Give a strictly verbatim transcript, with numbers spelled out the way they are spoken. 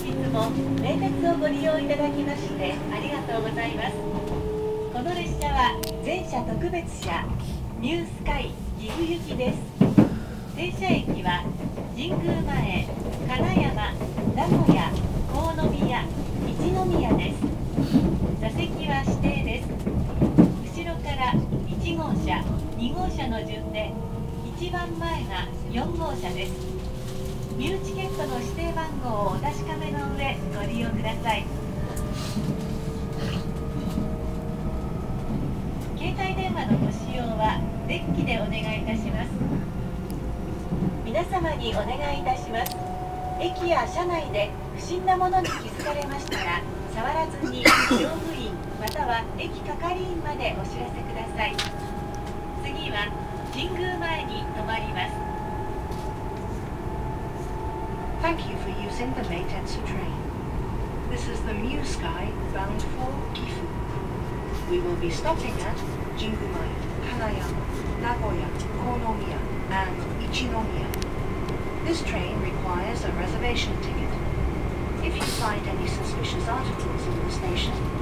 日も名鉄をご利用いただきましてありがとうございます。この列車は全車特別車ニュースカイ岐阜行きです。停車駅は神宮前、金山、名古屋、国宮、一宮です。座席は指定です。後ろからいち号車、に号車の順で一番前がよん号車です。ニューチケットの指定番号をお確かめの上ご利用ください。携帯電話のご使用はデッキでお願いいたします。皆様にお願いいたします。駅や車内で不審なものに気づかれましたら触らずに乗務員または駅係員までお知らせください。次は神宮前に停まります。 Thank you for using the Meitetsu train. This is the Mu Sky bound for Gifu. We will be stopping at Jingumae, Kanayama, Nagoya, Konomiya, and Ichinomiya. This train requires a reservation ticket. If you find any suspicious articles in the station,